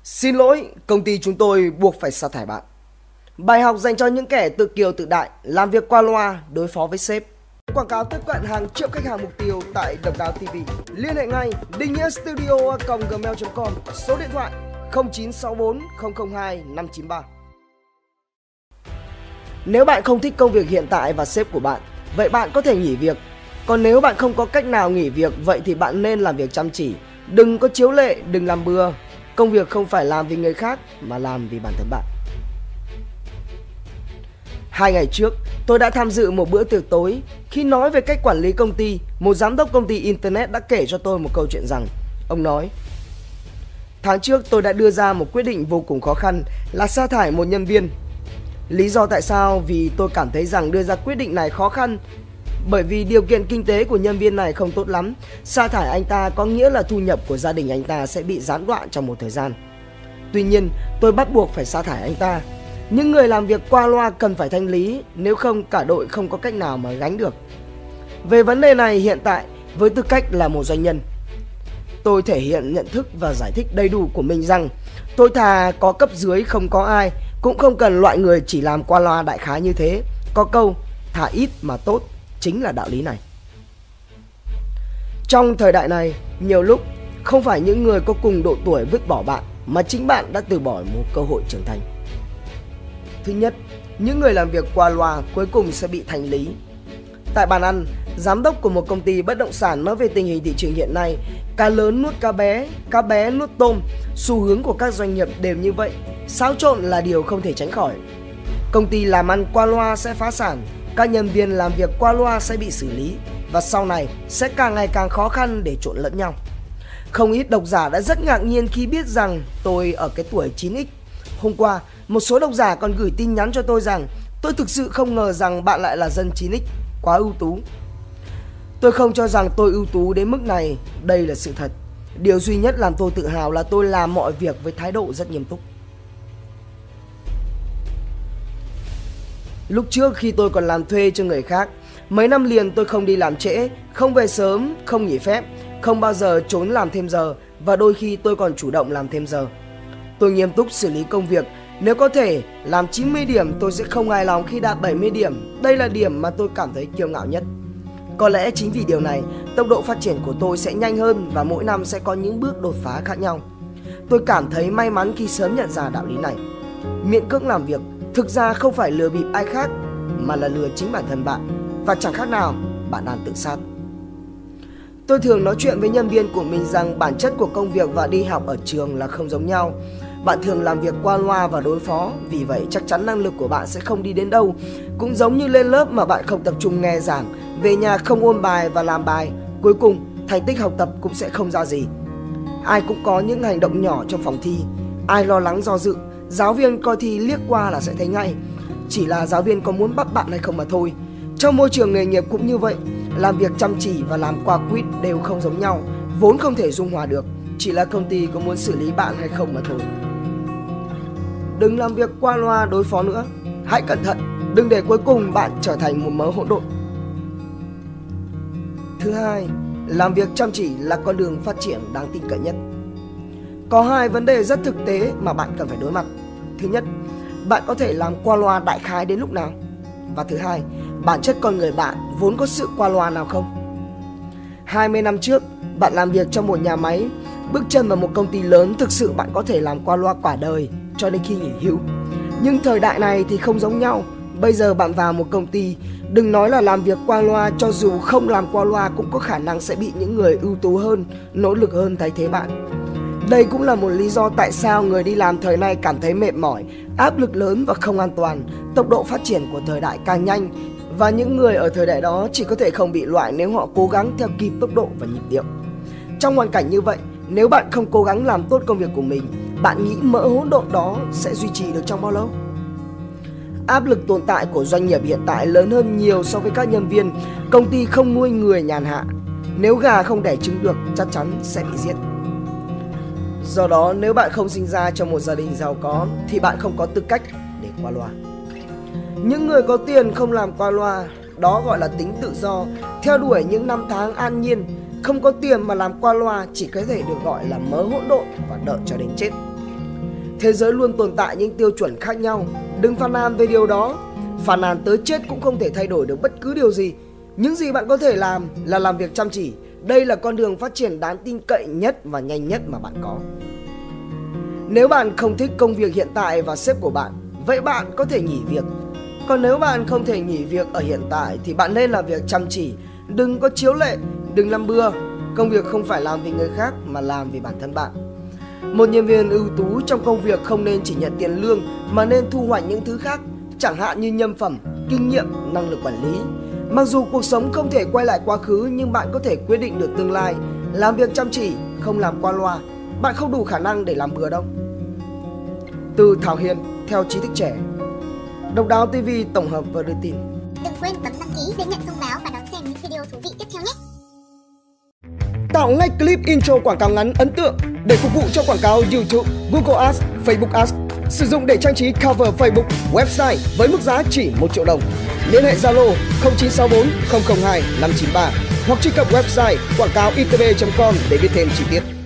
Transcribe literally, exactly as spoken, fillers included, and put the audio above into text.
Xin lỗi, công ty chúng tôi buộc phải sa thải bạn. Bài học dành cho những kẻ tự kiêu tự đại, làm việc qua loa, đối phó với sếp. Quảng cáo tiếp cận hàng triệu khách hàng mục tiêu tại Độc Đáo ti vi. Liên hệ ngay định nghĩa studio a còng gmail chấm com, số điện thoại không chín sáu bốn không không hai năm chín ba. Nếu bạn không thích công việc hiện tại và sếp của bạn, vậy bạn có thể nghỉ việc. Còn nếu bạn không có cách nào nghỉ việc, vậy thì bạn nên làm việc chăm chỉ. Đừng có chiếu lệ, đừng làm bừa. Công việc không phải làm vì người khác mà làm vì bản thân bạn. Hai ngày trước, tôi đã tham dự một bữa tiệc tối. Khi nói về cách quản lý công ty, một giám đốc công ty Internet đã kể cho tôi một câu chuyện rằng, ông nói: tháng trước tôi đã đưa ra một quyết định vô cùng khó khăn là sa thải một nhân viên. Lý do tại sao? Vì tôi cảm thấy rằng đưa ra quyết định này khó khăn, bởi vì điều kiện kinh tế của nhân viên này không tốt lắm. Sa thải anh ta có nghĩa là thu nhập của gia đình anh ta sẽ bị gián đoạn trong một thời gian. Tuy nhiên, tôi bắt buộc phải sa thải anh ta. Những người làm việc qua loa cần phải thanh lý, nếu không cả đội không có cách nào mà gánh được. Về vấn đề này hiện tại, với tư cách là một doanh nhân, tôi thể hiện nhận thức và giải thích đầy đủ của mình rằng tôi thà có cấp dưới không có ai, cũng không cần loại người chỉ làm qua loa đại khái như thế. Có câu thà ít mà tốt chính là đạo lý này. Trong thời đại này, nhiều lúc không phải những người có cùng độ tuổi vứt bỏ bạn, mà chính bạn đã từ bỏ một cơ hội trưởng thành. Thứ nhất, những người làm việc qua loa cuối cùng sẽ bị thanh lý. Tại bàn ăn, giám đốc của một công ty bất động sản nói về tình hình thị trường hiện nay: cá lớn nuốt cá bé, cá bé nuốt tôm. Xu hướng của các doanh nghiệp đều như vậy. Xáo trộn là điều không thể tránh khỏi. Công ty làm ăn qua loa sẽ phá sản, các nhân viên làm việc qua loa sẽ bị xử lý, và sau này sẽ càng ngày càng khó khăn để trộn lẫn nhau. Không ít độc giả đã rất ngạc nhiên khi biết rằng tôi ở cái tuổi chín x. Hôm qua, một số độc giả còn gửi tin nhắn cho tôi rằng tôi thực sự không ngờ rằng bạn lại là dân chín x, quá ưu tú. Tôi không cho rằng tôi ưu tú đến mức này, đây là sự thật. Điều duy nhất làm tôi tự hào là tôi làm mọi việc với thái độ rất nghiêm túc. Lúc trước khi tôi còn làm thuê cho người khác, mấy năm liền tôi không đi làm trễ, không về sớm, không nghỉ phép, không bao giờ trốn làm thêm giờ, và đôi khi tôi còn chủ động làm thêm giờ. Tôi nghiêm túc xử lý công việc. Nếu có thể làm chín mươi điểm, tôi sẽ không hài lòng khi đạt bảy mươi điểm. Đây là điểm mà tôi cảm thấy kiêu ngạo nhất. Có lẽ chính vì điều này, tốc độ phát triển của tôi sẽ nhanh hơn và mỗi năm sẽ có những bước đột phá khác nhau. Tôi cảm thấy may mắn khi sớm nhận ra đạo lý này. Miễn cưỡng làm việc thực ra không phải lừa bịp ai khác, mà là lừa chính bản thân bạn, và chẳng khác nào bạn đang tự sát. Tôi thường nói chuyện với nhân viên của mình rằng bản chất của công việc và đi học ở trường là không giống nhau. Bạn thường làm việc qua loa và đối phó, vì vậy chắc chắn năng lực của bạn sẽ không đi đến đâu. Cũng giống như lên lớp mà bạn không tập trung nghe giảng, về nhà không ôn bài và làm bài, cuối cùng thành tích học tập cũng sẽ không ra gì. Ai cũng có những hành động nhỏ trong phòng thi. Ai lo lắng do dự, giáo viên coi thi liếc qua là sẽ thấy ngay. Chỉ là giáo viên có muốn bắt bạn hay không mà thôi. Trong môi trường nghề nghiệp cũng như vậy. Làm việc chăm chỉ và làm qua quýt đều không giống nhau, vốn không thể dung hòa được. Chỉ là công ty có muốn xử lý bạn hay không mà thôi. Đừng làm việc qua loa đối phó nữa. Hãy cẩn thận, đừng để cuối cùng bạn trở thành một mớ hỗn độn. Thứ hai, làm việc chăm chỉ là con đường phát triển đáng tin cậy nhất. Có hai vấn đề rất thực tế mà bạn cần phải đối mặt. Thứ nhất, bạn có thể làm qua loa đại khái đến lúc nào? Và thứ hai, bản chất con người bạn vốn có sự qua loa nào không? hai mươi năm trước, bạn làm việc trong một nhà máy, bước chân vào một công ty lớn, thực sự bạn có thể làm qua loa cả đời cho đến khi nghỉ hưu. Nhưng thời đại này thì không giống nhau. Bây giờ bạn vào một công ty, đừng nói là làm việc qua loa, cho dù không làm qua loa cũng có khả năng sẽ bị những người ưu tú hơn, nỗ lực hơn thay thế bạn. Đây cũng là một lý do tại sao người đi làm thời nay cảm thấy mệt mỏi, áp lực lớn và không an toàn. Tốc độ phát triển của thời đại càng nhanh, và những người ở thời đại đó chỉ có thể không bị loại nếu họ cố gắng theo kịp tốc độ và nhịp điệu. Trong hoàn cảnh như vậy, nếu bạn không cố gắng làm tốt công việc của mình, bạn nghĩ mỡ hỗn độn đó sẽ duy trì được trong bao lâu? Áp lực tồn tại của doanh nghiệp hiện tại lớn hơn nhiều so với các nhân viên. Công ty không nuôi người nhàn hạ. Nếu gà không đẻ trứng được, chắc chắn sẽ bị giết. Do đó, nếu bạn không sinh ra trong một gia đình giàu có thì bạn không có tư cách để qua loa. Những người có tiền không làm qua loa, đó gọi là tính tự do, theo đuổi những năm tháng an nhiên. Không có tiền mà làm qua loa chỉ có thể được gọi là mớ hỗn độn và đợi cho đến chết. Thế giới luôn tồn tại những tiêu chuẩn khác nhau. Đừng phàn nàn về điều đó. Phàn nàn tới chết cũng không thể thay đổi được bất cứ điều gì. Những gì bạn có thể làm là làm việc chăm chỉ. Đây là con đường phát triển đáng tin cậy nhất và nhanh nhất mà bạn có. Nếu bạn không thích công việc hiện tại và sếp của bạn, vậy bạn có thể nghỉ việc. Còn nếu bạn không thể nghỉ việc ở hiện tại thì bạn nên làm việc chăm chỉ. Đừng có chiếu lệ, đừng làm bừa. Công việc không phải làm vì người khác mà làm vì bản thân bạn. Một nhân viên ưu tú trong công việc không nên chỉ nhận tiền lương mà nên thu hoạch những thứ khác, chẳng hạn như nhân phẩm, kinh nghiệm, năng lực quản lý. Mặc dù cuộc sống không thể quay lại quá khứ nhưng bạn có thể quyết định được tương lai. Làm việc chăm chỉ, không làm qua loa. Bạn không đủ khả năng để làm bừa đâu. Từ Thảo Hiền, theo Trí Thức Trẻ. Độc Đáo ti vi tổng hợp và đưa tin. Đừng quên bấm đăng ký để nhận thông báo và đón xem những video thú vị tiếp theo nhé. Tạo ngay clip intro quảng cáo ngắn ấn tượng để phục vụ cho quảng cáo YouTube, Google Ads, Facebook Ads. Sử dụng để trang trí cover Facebook, website với mức giá chỉ một triệu đồng. Liên hệ Zalo không chín sáu bốn không không hai năm chín ba hoặc truy cập website quảng cáo i tê bê chấm com để biết thêm chi tiết.